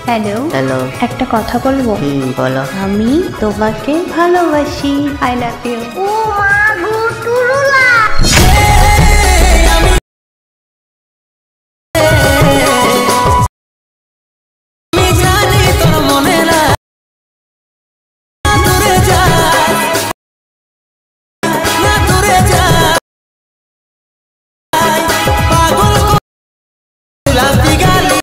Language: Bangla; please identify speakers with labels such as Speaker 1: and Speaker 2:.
Speaker 1: Hello
Speaker 2: hello.
Speaker 1: একটা কথা বলবো?
Speaker 2: বলো।
Speaker 1: আমি তোমাকে ভালোবাসি। I love you.
Speaker 3: ও মা গো টুরুল